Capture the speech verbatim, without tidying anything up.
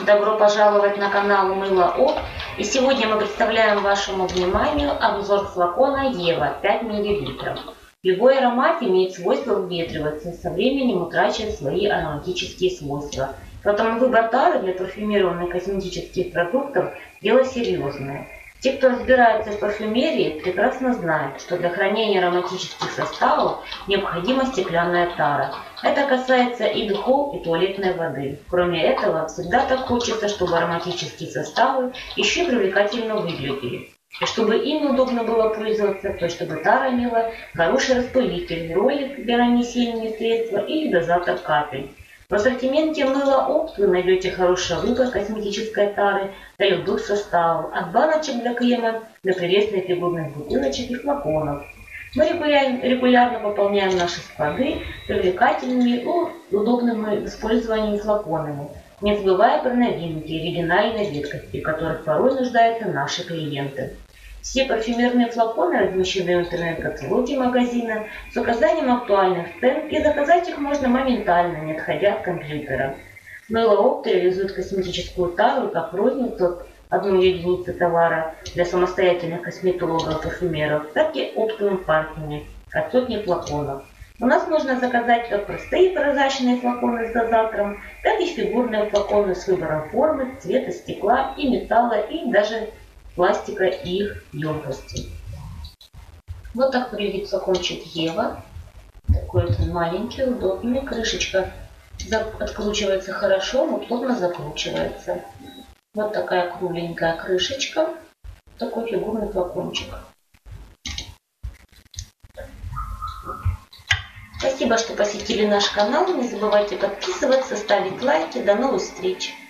Добро пожаловать на канал Мыло Опт. И сегодня мы представляем вашему вниманию обзор флакона Ева пять миллилитров. Любой аромат имеет свойство выветриваться и со временем утрачивает свои ароматические свойства. Поэтому выбор тары для парфюмированных косметических продуктов – дело серьезное. Те, кто разбирается в парфюмерии, прекрасно знают, что для хранения ароматических составов необходима стеклянная тара. Это касается и духов, и туалетной воды. Кроме этого, всегда так хочется, чтобы ароматические составы еще и привлекательно выглядели. И чтобы ими удобно было пользоваться, то чтобы тара имела хороший распылитель, ролик для нанесения средства и дозатор капель. В ассортименте Мыло Опт вы найдете хороший выбор косметической тары для любых составов, от баночек для крема до прелестных фигурных бутылочек и флаконов. Мы регулярно, регулярно пополняем наши склады привлекательными и удобными в использовании флаконами, не забывая про новинки и оригинальные редкости, в которых порой нуждаются наши клиенты. Все парфюмерные флаконы размещены в интернет-каталоге магазина с указанием актуальных цен, и заказать их можно моментально, не отходя от компьютера. Мыло Опт реализует косметическую тару как розницу одной единицы товара для самостоятельных косметологов и парфюмеров, так и оптовым партиями от сотни флаконов. У нас можно заказать как простые прозрачные флаконы с дозатором, так и фигурные флаконы с выбором формы, цвета, стекла и металла, и даже пластика и их емкости. Вот так выглядит флакончик Ева. Такой вот маленький, удобный. Крышечка откручивается хорошо, но плотно закручивается. Вот такая кругленькая крышечка. Такой фигурный флакончик. Спасибо, что посетили наш канал. Не забывайте подписываться, ставить лайки. До новых встреч!